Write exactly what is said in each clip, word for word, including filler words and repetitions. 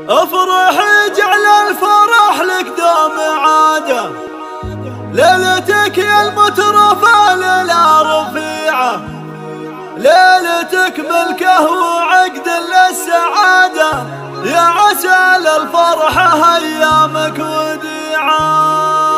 افرح جعل الفرح لك دوم عاده، ليلتك يا المترفة ليلة رفيعة، ليلتك ملكه وعقد للسعادة، يا عسى للفرحة ايامك وديعة.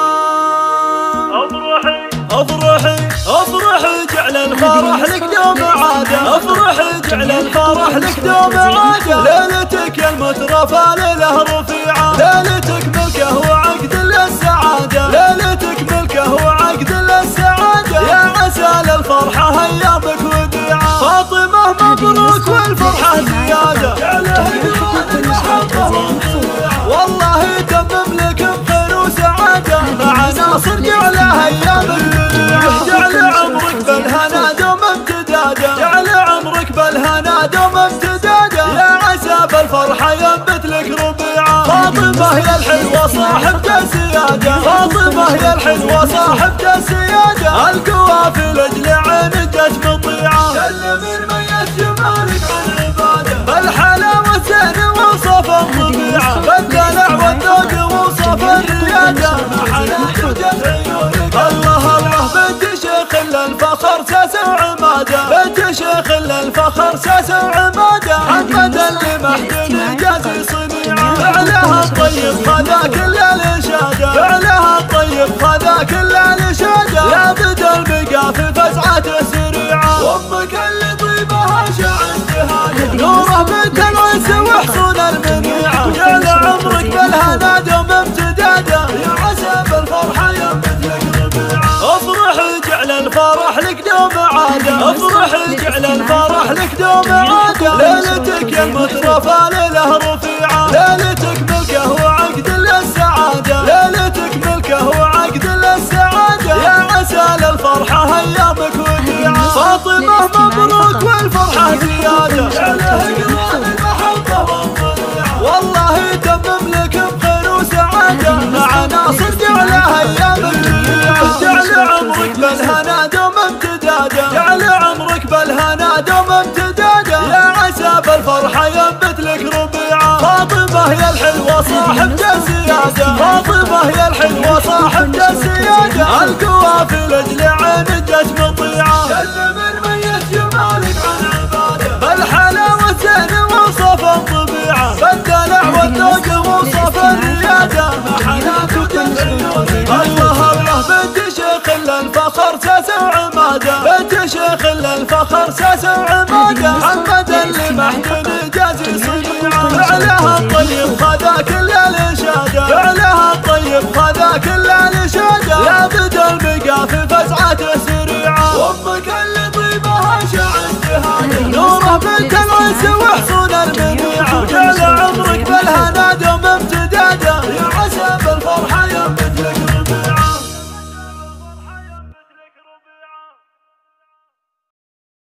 افرحي افرحي افرحي جعل الفرح لك دوم عاده، افرحي جعل الفرح لك دوم عاده، ليلتك يا المترفة ليلة رفيعة، ليلتك ملكه وعقد للسعادة، ليلتك ملكه وعقد للسعادة، يا عسى للفرحة ايامك وديعة. فاطمة مبروك والفرحة زيادة، جعلها قران المحبة والضيعة، والله يتمم لك بخير وسعادة، مع ناصر جعلها ايامك وديعة. جعل عمرك بالهنا دوم امتدادا، جعل عمرك بالهنا دوم امتدادا، يا عسى بالفرحة ينبت لك ربيعة. فاطمة هي الحلوة صاحبة السيادة، فاطمة هي الحلوة صاحبة السيادة، القوافل اجل عين جت مطيعة. كل من ميت جمالك عن عبادة، بالحلاوة زين وصف الطبيعة، بالدلع والذوق وصف الريادة، محلاك جت عيونك. الله الله بنت شيخ للفخر ساسة وعمادة، بنت شيخ للفخر ساسة وعمادة، محمد اللي محدود جازي صنيعة، فعلها الطيب خذا كل الإشادة، فعلها الطيب خذا كل الإشادة، يا بدا البقى في فزعته سريعة. وامك اللي طيبها شعن جهاده، نوره بنت العز وحصون المنيعة، جعل عمرك بالهنا دوم امتداده، يا عسى بالفرحة ينبت لك ربيعة. افرحي جعل الفرح لك دوم عاده، افرحي جعل الفرح لك دوم عاده، ليلتك يا المترفة ليلة رفيعة، ليلتك ملكه وعقد للسعادة، ليلتك ملكه وعقد للسعادة، يا عسى للفرحة ايامك وديعة. فاطمة مبروك والفرحة زيادة، جعلها قران المحبة والضيعة، والله يتمم لك بخير وسعادة، مع ناصر جعلها ايامك وديعة. جعل عمرك بالهنا دوم امتدادا، جعل عمرك بالهنا دوم امتدادا، يا عسى بالفرحة ينبت لك ربيعة. فاطمة هي الحلوة صاحبة السيادة، فاطمة هي الحلوة صاحبة السيادة، القوافل اجل عين جت مطيعة. كل من ميت جمالك عن عبادة، بالحلاوة زين وصف الطبيعة، بالدلع والذوق وصف الريادة، محلاك جت عيونك. الله الله بنت شيخ للفخر ساسة وعمادة، بنت شيخ للفخر ساسة وعمادة،